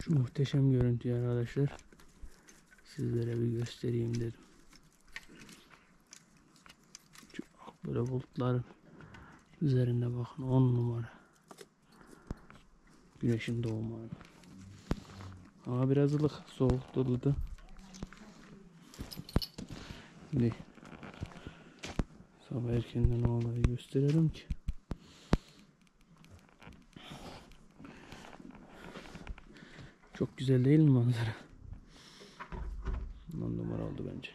Şu muhteşem görüntüyü arkadaşlar sizlere bir göstereyim dedim. Böyle bulutların üzerinde bakın, 10 numara. Güneşin doğumu. Ama biraz ılık, soğuk doludu. Şimdi sabah erkenden o olayı gösterelim ki. Çok güzel değil mi manzara? 10 numara oldu bence.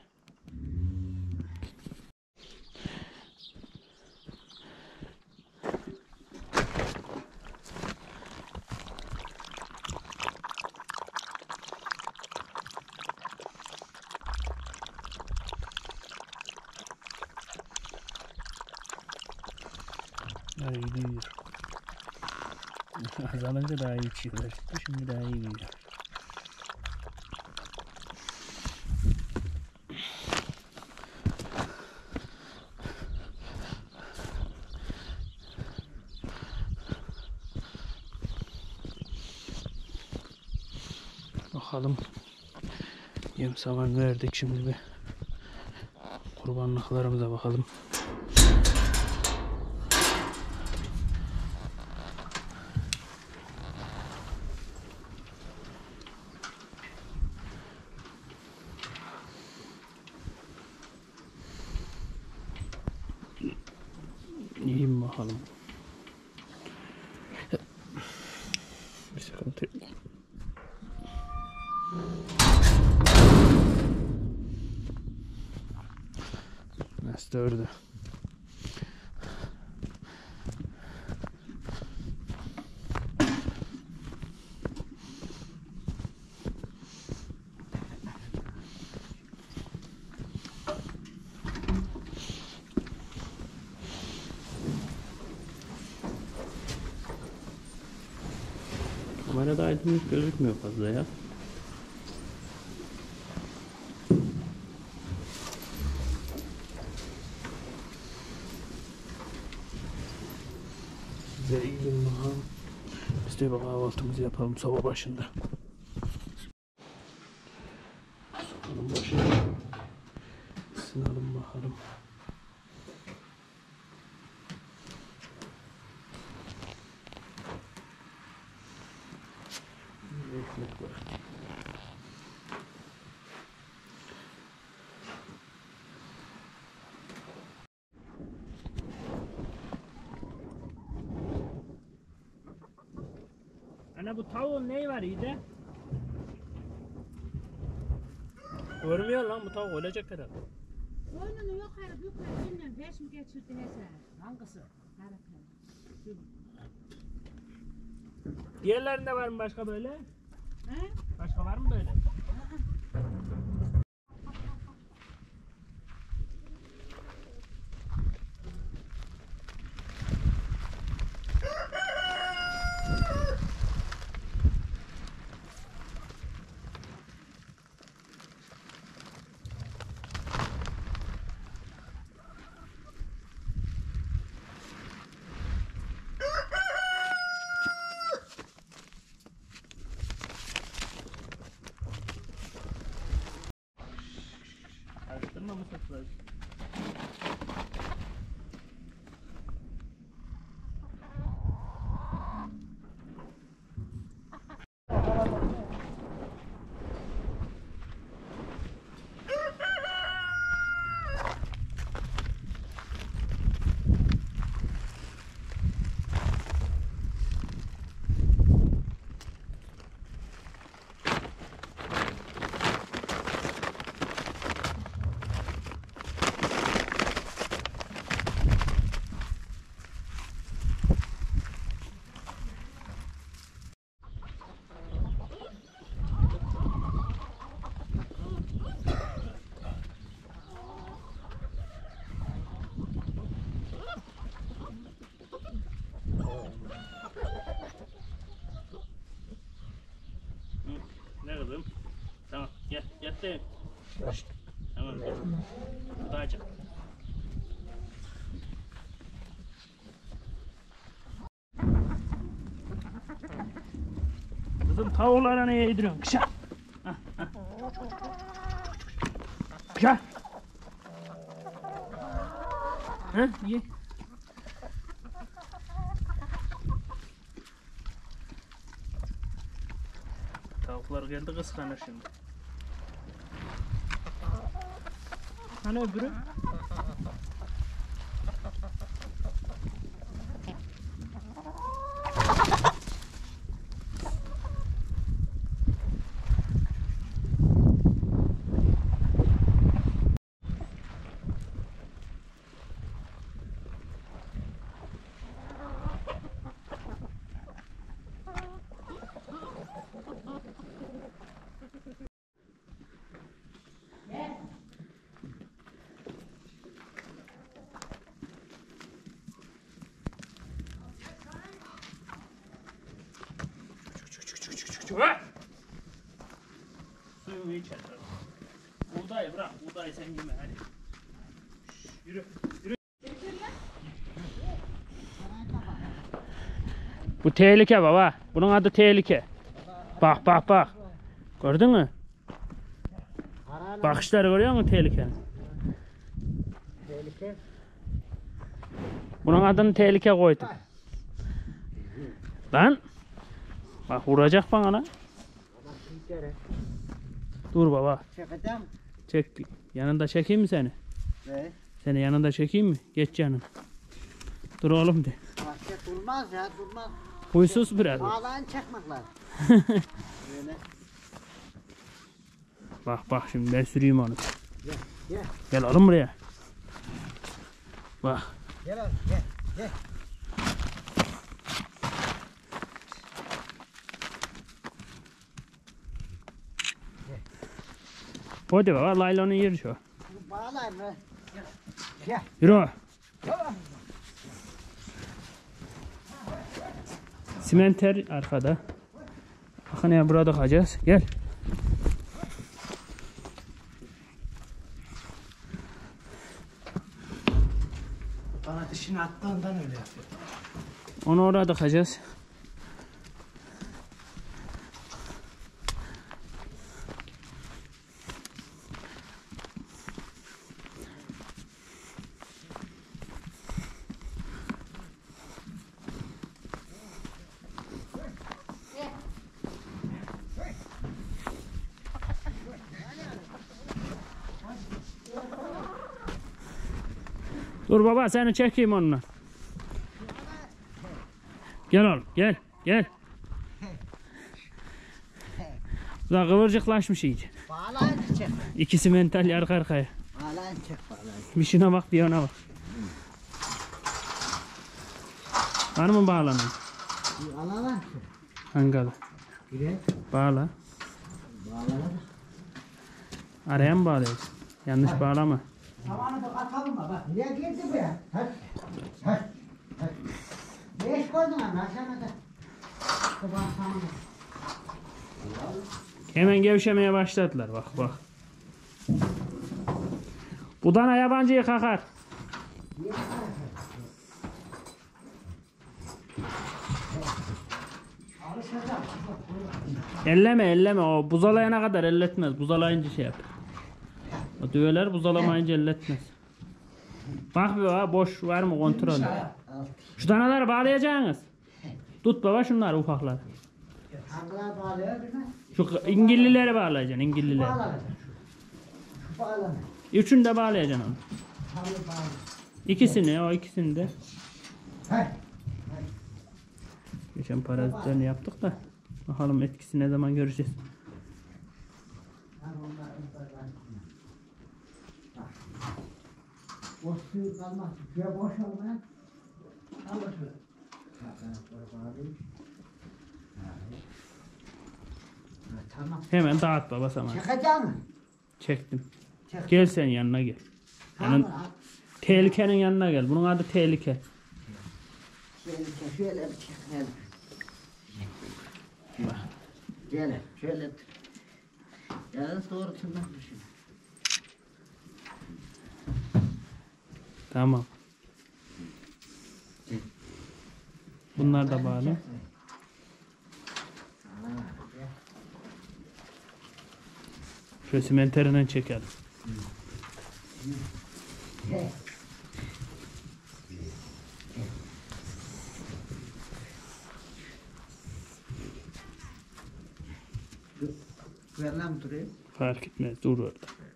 Daha iyi büyüyor. Azalınca daha iyi içiyorlar. Şimdi daha iyi büyüyor. Bakalım. Yem saman verdik, şimdi bir kurbanlıklarımıza bakalım. İyiyim bakalım. Bir sıkıntı yok. Nasıl ördü? Kamerada aydınlık gözükmüyor fazla ya. Size iyi gün bakalım. Biz de kahvaltımızı yapalım soba başında. Sobanın başında ısınalım bakalım. Ekmek var. Ana bu tavuğun neyi var iyi de? Görmüyor lan, bu tavuk ölecek herhalde. Boynunu yukarı bilmem 5 mi geçirdi hesap? Hangisi? Harika. Diğerlerinde var mı başka böyle? He? Başka var mı böyle? Karıştırma mı satılır? Ne kızım? Tamam, gel, yattı. Tamam, dur. Bu da açık. Kızım tavuklara ne yediriyorsun? Kışa. Kışa. Ha, ye. Tavuklar geldi kıskanır şimdi. Hani öbürü? Suyunu içer. Buğdayı bırak, buğdayı sen yeme hadi. Yürü, yürü. Bu tehlike baba. Bunun adı tehlike. Bak bak bak. Gördün mü? Bakışları görüyor musun tehlikenin? Tehlike. Bunun adını tehlike koydum. Lan. Bak vuracak bana lan. Dur baba. Çekeceğim. Çek. Yanında çekeyim mi seni? Ne? Seni yanında çekeyim mi? Geç yanına. Dur oğlum de. Başka durmaz ya, durmaz. Huysuz biraz. Bağlayın çekmekler. Böyle. Bak bak şimdi ben süreyim onu. Gel, gel. Gel oğlum buraya. Bak. Gel oğlum, gel, gel. Hadi baba laylonun yeri şu. Bunu bağlayın be. Gel. Gel. Yürü. Simenter arkada. Bakın ya burada kalacağız. Gel. Bana dışına attığından öyle yapıyor. Onu orada kalacağız. Dur baba seni çekeyim onunla. Gel oğlum gel gel. Bu da kıvırcıklaşmış iyice. Bağlayın çek. İkisi mental arka arkaya. Bağlayın çek, bağlayın. Bir şuna bak bir ona bak. Var mı bağlanan? Alalım çek. Hangalı? Gire. Bağla. Bağlayın. Araya mı bağlayacağız? Yanlış bağlama. Zamanı da atalım mı? Bak, niye girdi bu ya? Hadi. Hadi. Hadi. Ne iş koydun lan? Aşağıda. Kıvan sanma. Hemen gevşemeye başladılar bak bak. Bu dana yabancıyı kakar. Niye alışacağım. Elleme o buzalayana kadar elletmez. Buzalayınca şey yap. O düğeler buzalamayınca elletmez. Bak bir baba boş var mı kontrol. Şu danaları bağlayacaksınız. Tut baba şunları ufaklar. Hangiler bağlıyor bilmem. Şu İngillileri bağlayacaksın İngillileri. Bağlanacak şu. Şu bağlanacak. Üçünü de bağlayacaksın onu. Halı bağlanacak. İkisini de. Hadi. Geçen parazitlerini yaptık da. Bakalım etkisi ne zaman göreceğiz. Boş suyu kalmaz. Suya boş olmayan. Alır şöyle. Tamam. Hemen dağıt baba sana. Çekeceğim mi? Çektim. Çek. Gel sen yanına gel. Tamam. Tehlikenin yanına gel. Bunun adı tehlike. Şöyle bir çekelim. Gel. Şöyle. Yarın doğrusundan düşün. Tamam. Bunlar da bağlı. Şöyle simenterinden çekelim. Ver lan duruyor. Fark etmez. Dur orada.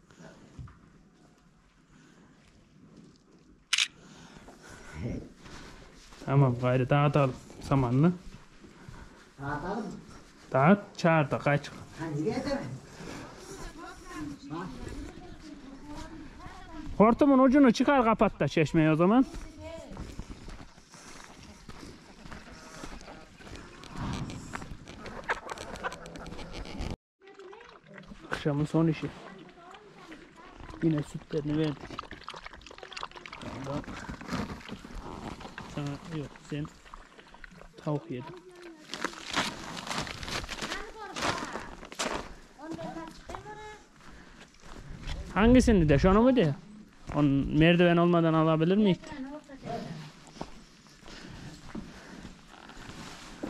Tamam gayrı dağıtalım samanını. Dağıtalım mı? Dağıt çağır da kaç. Hani nerede mi? Hortumun ucunu çıkar kapat da çeşmeyi o zaman. Akşamın son işi. Yine sütlerini verdik. Sana yok sen tavuk yedin. Hangisini de şunu mu de? On merdiven olmadan alabilir miyik?